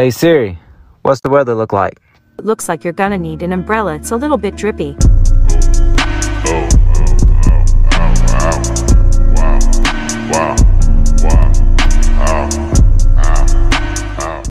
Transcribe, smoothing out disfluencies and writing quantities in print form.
Hey Siri, what's the weather look like? It looks like you're gonna need an umbrella. It's a little bit drippy.